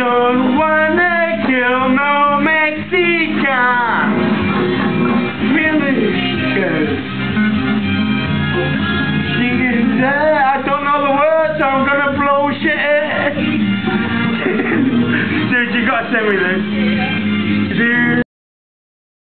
don't wanna kill no Mexican. I don't know the words, so I'm gonna blow shit. Dude, you gotta send me this.